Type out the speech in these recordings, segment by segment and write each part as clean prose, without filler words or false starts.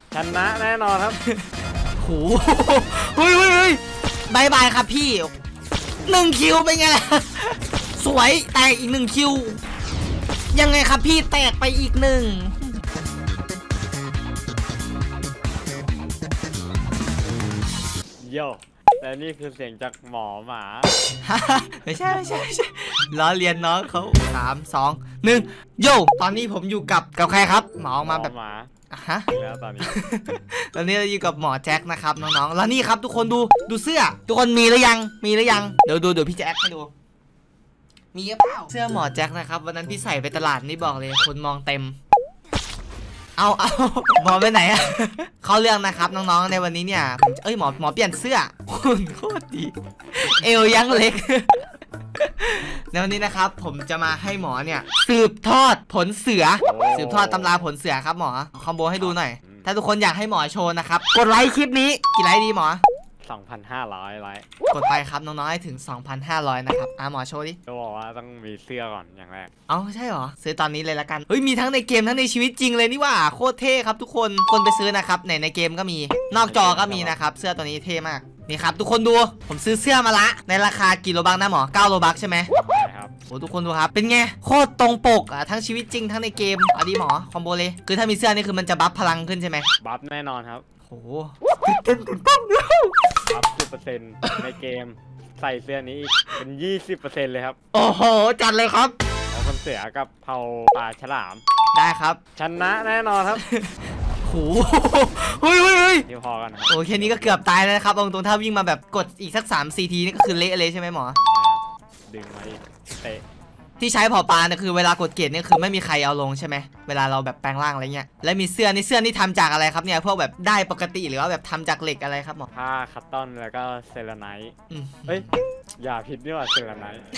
ชนะแน่นอนครับโหเฮ้ยบายบายครับพี่1 คิวเป็นไงล่ะสวยแตกอีก1 คิวยังไงครับพี่แตกไปอีก1 โย่แต่นี่คือเสียงจากหมอหมาไม่ใช่ล้อเลียนน้องเขา3 2 1โย่ตอนนี้ผมอยู่กับใครครับหมอออกมาแบบหมาฮะแล้วตอนนี้เราอยู่กับหมอแจ็คนะครับน้องๆแล้วนี่ครับทุกคนดูเสื้อทุกคนมีหรือยังเดี๋ยวพี่แจ็คให้ดูมีหรือเปล่าเสื้อหมอแจ็คนะครับวันนั้นพี่ใส่ไปตลาดนี่บอกเลยคนมองเต็มเอาหมอไปไหนอะเขาเรื่องนะครับน้องๆในวันนี้เนี่ยหมอเปลี่ยนเสื้อคุณโคตรดีเอวยังเล็กในวันนี้นะครับผมจะมาให้หมอเนี่ยสืบทอดผลเสือสืบทอดตำราผลเสือครับหมอคอมโบให้ดูหน่อยถ้าทุกคนอยากให้หมอโชว์นะครับกดไลค์คลิปนี้กี่ไลค์ดีหมอ 2,500 ไลค์กดไปครับน้องๆให้ถึง 2,500 นะครับหมอโชว์ดิก็บอกว่าต้องมีเสื้อก่อนอย่างแรกใช่หรอซื้อตอนนี้เลยละกันมีทั้งในเกมทั้งในชีวิตจริงเลยนี่ว่าโคตรเท่ครับทุกคนไปซื้อนะครับในเกมก็มีนอกจอก็มีนะครับเสื้อตัวนี้เท่มากนี่ครับทุกคนดูผมซื้อเสื้อมาละในราคากี่โลบักนะหมอ9 โลบักใช่ไหมใช่ครับโอ้ทุกคนดูครับเป็นไงโคตรตรงปกทั้งชีวิตจริงทั้งในเกมดีหมอคอมโบเลยคือถ้ามีเสื้อนี่คือมันจะบัฟพลังขึ้นใช่ไหมบัฟแน่นอนครับโอ้ตื่นเต้นบัฟ10%ในเกมใส่เสื้อนี้เป็น20%เลยครับโอ้โหจัดเลยครับเอาคนเสือกับเผาปลาฉลามได้ครับชนะแน่นอนครับโอ้เฮ้ยที่พอกันโอ้แค่นี้ก็เกือบตายแล้วนะครับตรงถ้าวิ่งมาแบบกดอีกสัก3-4 ทีนี่ก็คือเละเลยใช่ไหมหมอดึงมาเตะที่ใช้เผาปลาเนี่ยคือเวลากดเกตเนี่ยคือไม่มีใครเอาลงใช่ไหมเวลาเราแบบแปลงร่างอะไรเงี้ยและมีเสื้อนี่ทำจากอะไรครับเนี่ยพวกแบบได้ปกติหรือว่าแบบทำจากเหล็กอะไรครับหมอผ้าคัตตอนแล้วก็เซราไนท์เฮ้ยอย่าผิดนี่ว่าเซราไนท์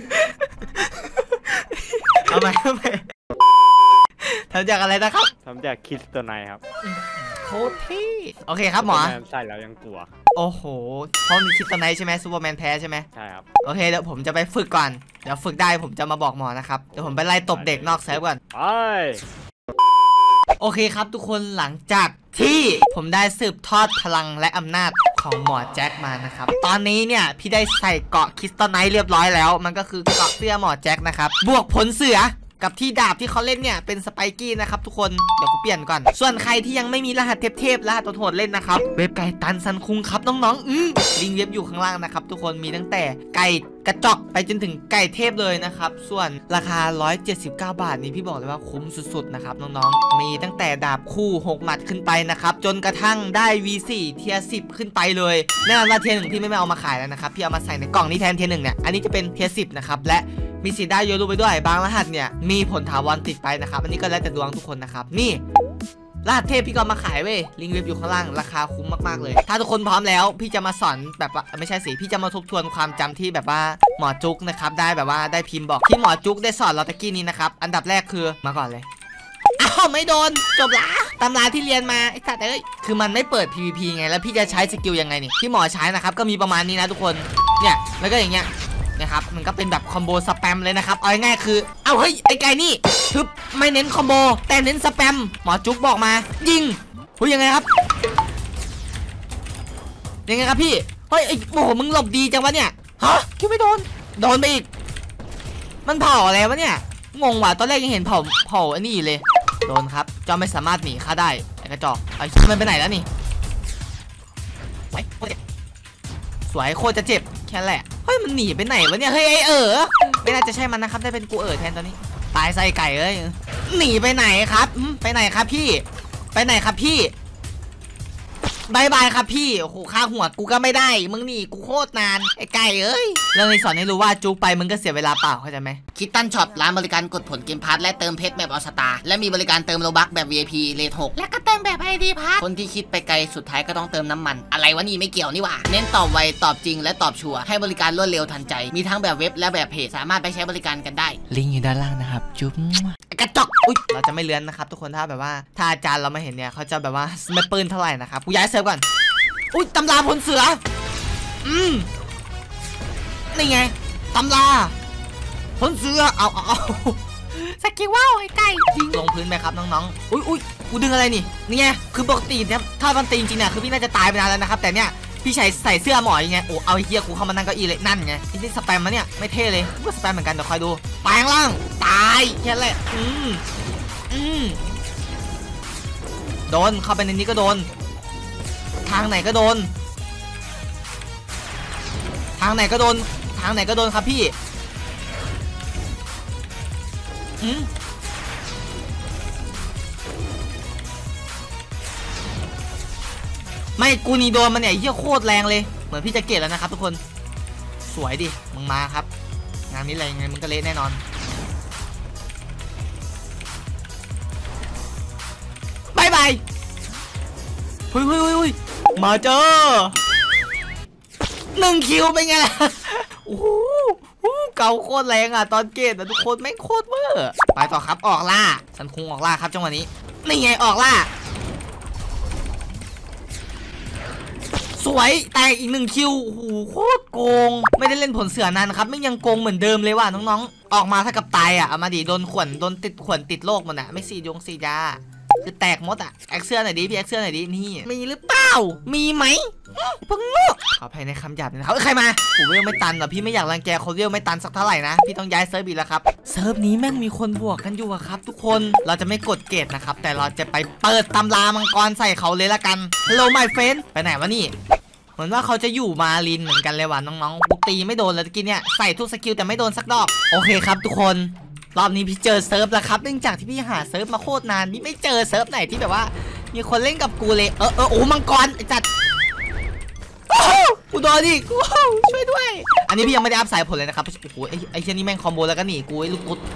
เอาไปทำจากอะไรนะครับทำจากคริสตัลไนท์ครับโคตรเท่โอเคครับหมอใส่แล้วยังกลัวโอ้โหเพราะมีคริสตัลไนท์ใช่ไหมซูเปอร์แมนแพ้ใช่ไหมใช่ครับโอเคเดี๋ยวผมจะไปฝึกก่อนเดี๋ยวฝึกได้ผมจะมาบอกหมอนะครับเดี๋ยวผมไปไล่ตบเด็กนอกเซิร์ฟก่อนไปโอเคครับทุกคนหลังจากที่ผมได้สืบทอดพลังและอำนาจของหมอแจ็คมานะครับตอนนี้เนี่ยพี่ได้ใส่เกาะคริสตัลไนท์เรียบร้อยแล้วมันก็คือเกาะเสื้อหมอแจ็คนะครับบวกผลเสือกับที่ดาบที่เขาเล่นเนี่ยเป็นสไปกี้นะครับทุกคนเดี๋ยวกูเปลี่ยนก่อนส่วนใครที่ยังไม่มีรหัสเทพรหัสโหดเล่นนะครับเว็บไก่ตันซันคุงครับน้องๆลิงก์เว็บอยู่ข้างล่างนะครับทุกคนมีตั้งแต่ไก่กระจอกไปจนถึงไก่เทพเลยนะครับส่วนราคา179 บาทนี้พี่บอกเลยว่าคุ้มสุดๆนะครับน้องๆมีตั้งแต่ดาบคู่6 หมัดขึ้นไปนะครับจนกระทั่งได้ V4 เทียร์10ขึ้นไปเลยแน่นอนว่าเทียร์1พี่ไม่เอามาขายแล้วนะครับพี่เอามาใส่ในกล่องนี้แทนเทียร์1เนี่ยอันนี้จะเป็นเทียร์10นะครับและมีสิทธิ์ได้โยรูไปด้วยบางรหัสเนี่ยมีผลถาวรติดไปนะครับอันนี้ก็แล้วแต่ดวงทุกคนนะครับนี่รหัสเทพพี่ก็มาขายเว้ยลิงก์เว็บอยู่ข้างล่างราคาคุ้มมากๆเลยถ้าทุกคนพร้อมแล้วพี่จะมาสอนแบบว่าไม่ใช่สิพี่จะมาทบทวนความจำที่แบบว่าหมอจุ๊กนะครับได้แบบว่าได้พิมพ์บอกที่หมอจุ๊กได้สอนเราตะกี้นี้นะครับอันดับแรกคือมาก่อนเลยไม่โดนจบละตำราที่เรียนมาไอ้สัตว์คือมันไม่เปิด PVP ไงแล้วพี่จะใช้สกิลยังไงนี่ที่หมอใช้นะครับก็มีประมาณนี้นะทุกคนเนี่ยแล้วก็อย่างเงี้ยนะครับมันก็เป็นแบบคอมโบสแปมเลยนะครับเอาง่ายๆคือเฮ้ยไอ้ไก่นี่ทึบไม่เน้นคอมโบแต่เน้นสแปมหมอจุ๊กบอกมายิงยังไงครับพี่เฮ้ยไอ้โอ้โหมึงหลบดีจังวะเนี่ยฮะคิดไม่โดนไปอีกมันเผาอะไรวะเนี่ยงงว่ะตอนแรกยังเห็นเผาอันนี้เลยโดนครับเจ้าไม่สามารถหนีข้าได้ไอ้กระจอกไอ้มันไปไหนแล้วนี่สวยโคตรจะเจ็บแค่แหละเฮ้ยมันหนีไปไหนวะเนี่ยเฮ้ยไม่น่าจะใช่มันนะครับได้เป็นกูแทนตอนนี้ตายใส่ไก่เลยหนีไปไหนครับไปไหนครับพี่บายบายครับพี่โอ้โหค่าหัวกูก็ไม่ได้มึงหนีกูโคตรนานไอ้ไก่เรื่องนี้สอนให้รู้ว่าจุกไปมึงก็เสียเวลาเปล่าเข้าใจไหมคิดตันช็อปร้านบริการกดผลเกมพาร์ทและเติมเพชรแบบออสตาและมีบริการเติมโลบัคแบบ VIP เลท6และก็เติมแบบ ID พาร์ทคนที่คิดไปไกลสุดท้ายก็ต้องเติมน้ำมันอะไรวะนี่ไม่เกี่ยวนี่หว่าเน้นตอบไวตอบจริงและตอบชัวร์ให้บริการรวดเร็วทันใจมีทั้งแบบเว็บและแบบเพจสามารถไปใช้บริการกันได้ลิงก์อยู่ด้านล่างนะครับจุ๊บกระจกเราจะไม่เลื้อนนะครับทุกคนถ้าแบบว่าถ้าอาจารย์เราไม่เห็นเนี่ยเขาจะแบบว่าไม่ปืนเท่าไหร่นะครับกูย้ายเซิร์ฟก่อนตำราผลเสือนี่ไงตำราผลเสือเอาสกิลว้าวไอ้ไก่ยิงลงพื้นไปครับน้องๆกูดึงอะไรนี่ไงคือปกติเนี่ยถ้ามันตีจริงๆเนี่ยคือพี่น่าจะตายไปนานแล้วนะครับแต่เนี่ยพี่ใส่เสื้อหมอยังไงโอ้เอาเฮียกูเข้ามานั่งเก้าอี้เลยนั่นไงนี่สแปมมาเนี่ยไม่เท่เลยกูสแปมเหมือนกันเดี๋ยวคอยดูแปลงร่างตายแค่นั้นแหละโดนเข้าไปในนี้ก็โดนทางไหนก็โดนทางไหนก็โดนครับพี่ไม่กูนี่โดนมันเนี่ยเหี้ยโคตรแรงเลยเหมือนพี่จะเกลียดแล้วนะครับทุกคนสวยดิมึงมาครับงานนี้อะไรยังไงมึงก็เละแน่นอนบายบายเฮ้ยมาเจอ1 คิวเป็นไงล่ะโอ้โหเก่าโคตรแรงอ่ะตอนเกตทุกคนแม่งโคตรเวอร์ไปต่อครับออกล่าสันคุงออกล่าครับจังหวะนี้นี่ไงออกล่าสวยแตกอีก1 คิวโอ้โหโคตรโกงไม่ได้เล่นผลเสือนานครับไม่ยังโกงเหมือนเดิมเลยว่ะน้องๆออกมาถ้ากับตายอ่ะเอามาดิโดนติดขวนติดโรคมันอ่ะไม่ซียาคือแตกหมดอ่ะแอคเสื้อหน่อยดิพี่แอคเสื้อหน่อยดินี่มีหรือเปล่ามีไหมเพิ่งงูขออภัยในคำหยาบนะครับใครมาผมเวลไม่ตันหรอพี่ไม่อยากรังแกคนเวลไม่ตันสักเท่าไหร่นะพี่ต้องย้ายเซิร์ฟอีกแล้วครับเซิร์ฟนี้แม่งมีคนบวกกันอยู่อะครับทุกคนเราจะไม่กดเกตนะครับแต่เราจะไปเปิดตำรามังกรใส่เขาเลยละกัน Hello my friend ไปไหนวะนี่เหมือนว่าเขาจะอยู่มาลินเหมือนกันเลยว่ะน้องๆกูตีไม่โดนเลยตะกี้เนี่ยใส่ทุกสกิลแต่ไม่โดนสักดอกโอเคครับทุกคนรอบนี้พี่เจอเซิร์ฟแล้วครับเนื่องจากที่พี่หาเซิร์ฟมาโคตรนานพี่ไม่เจอเซิร์ฟไหนที่แบบว่ามีคนเล่นกับกูเลยโอ้มังกรจัดกูโดนดิกูช่วยด้วยอันนี้พี่ยังไม่ได้อัพสายผลเลยนะครับโอ้โหไอ้เช่นนี้แม่งคอมโบแล้วก็หนีกูไอ้ลูกตุ๊ด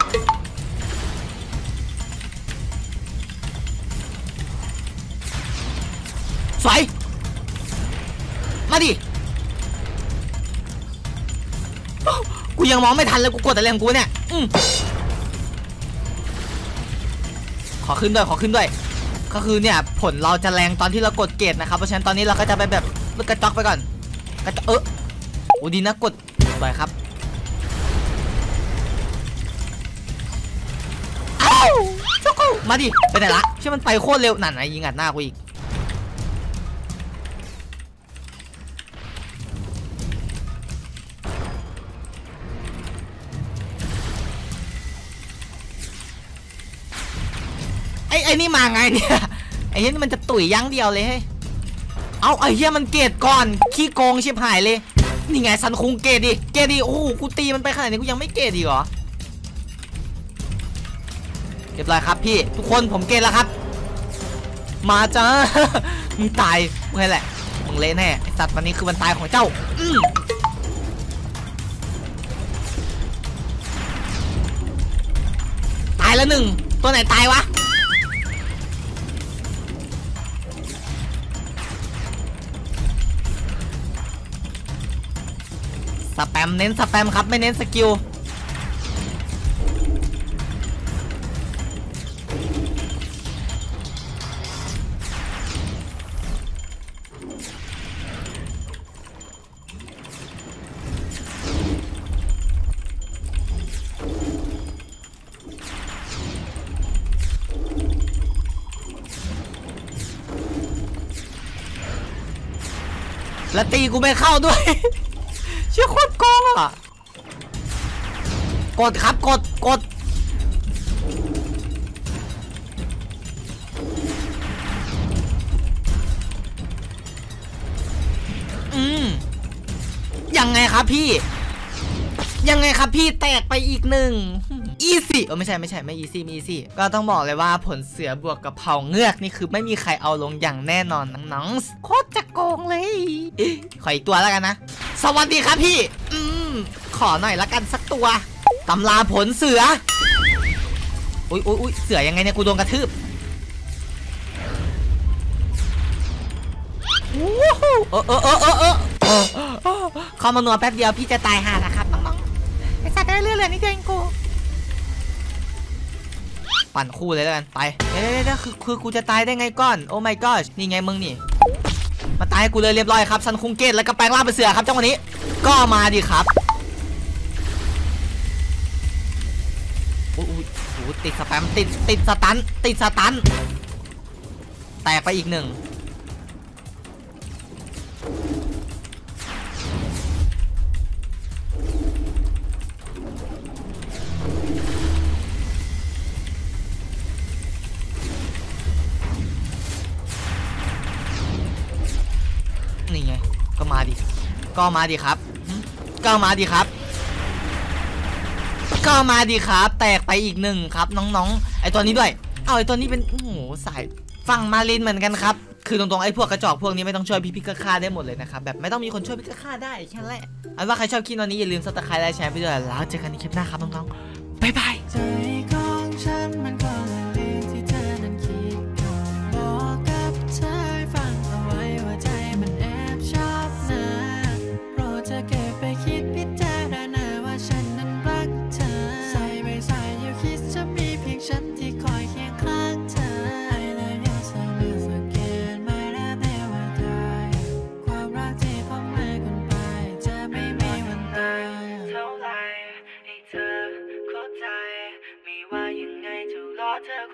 สวยมาดิกูยังมองไม่ทันเลยกูกดอะไรของกูเนี่ยขอขึ้นด้วยก็คือเนี่ยผลเราจะแรงตอนที่เรากดเกตนะครับเพราะฉะนั้นตอนนี้เราก็จะไปแบบกระจอกไปก่อนกระจอกโอ้ดีนะกดบ่อยครับอ้าวช็อกโกมาดิไปไหนละใช่มันไปโคตรเร็วนั่นไงยิงอัดหน้ากูอีกไอ้นี่มาไงเนี่ยไอ้เหี้ยนี่มันจะตุ๋ยยั้งเดียวเลยเฮ้ยเอาไอ้เหี้ยมันเกตก่อนขี้โกงชิบหายเลยนี่ไงซันคุงเกตดิโอ้โหกูตีมันไปขนาดนี้กูยังไม่เกตดีเหรอเรียบร้อยครับพี่ทุกคนผมเกตแล้วครับมาจ้ามึงตายมึงไงแหละมึงเละแน่ไอ้สัตว์วันนี้คือวันตายของเจ้าตายแล้ว1ตัวไหนตายวะสแปมเน้นสแปมครับไม่เน้นสกิลแล้วตีกูไม่เข้าด้วยเชื่อโคตรโกงอ่ะกดครับกดยังไงครับพี่แตกไปอีก1อีซี่ไม่ใช่ไม่อีซี่มีอีซี่ก็ต้องบอกเลยว่าผลเสือบวกกับเผาเงือกนี่คือไม่มีใครเอาลงอย่างแน่นอนน้องๆโคตรจะโกงเลยขออีกตัวแล้วกันนะสวัสดีครับพี่ขอหน่อยละกันสักตัวตำราผลเสืออุ้ยเสือยังไงเนี่ยกูโดนกระทืบเข้ามาหนัวแป๊บเดียวพี่จะตายห่านะครับน้องๆไอ้สัตว์ได้เรื่อยๆนี่เองกูปั่นคู่เลยแล้วกันไปเดี๋ยวคือกูจะตายได้ไงก่อนโอ้ my god นี่ไงมึงนี่มาตายกูเลยเรียบร้อยครับซันคุงเกตแล้วก็แปลงร่างเป็นเสือครับจังหวะนี้ก็มาดิครับโอ้ติดสแปมติดสตันแตกไปอีกหนึ่งนี่ไงก็มาดิก็มาดิครับก็มาดิครับก็มาดิครับแตกไปอีกหนึ่งครับน้องๆไอตัวนี้ด้วยเอาไอตัวนี้เป็นโอ้โหสายฝั่งมาลินเหมือนกันครับคือตรงๆไอพวกกระจอกพวกนี้ไม่ต้องช่วยพี่ก็ฆ่าได้หมดเลยนะครับแบบไม่ต้องมีคนช่วยพี่ก็ฆ่าได้แค่นั้นแหละเอาว่าใครชอบคลิปนี้อย่าลืมซับสไครต์และแชร์ไปด้วยแล้วเจอกันในคลิปหน้าครับน้องๆบ๊ายบายใจของฉันมันก็เลยที่เธอนั้นคิดบอกกับเธอฟังเอาไว้ว่าใจมันแอบชอบนะโปรดเธอเก็บไปคิดพิจารณาว่าฉันนั้นรักเธอใส่ไม่ใส่อยู่คิดจะมีเพียงฉันที่คอยเคียงข้างเธอI love you so much again ไม่ได้แน่ว่าได้ความรักที่ผมให้คุณไปจะไม่มีวันตายเท่าไรให้เธอเข้าใจไม่ว่ายังไงจะรอเธอ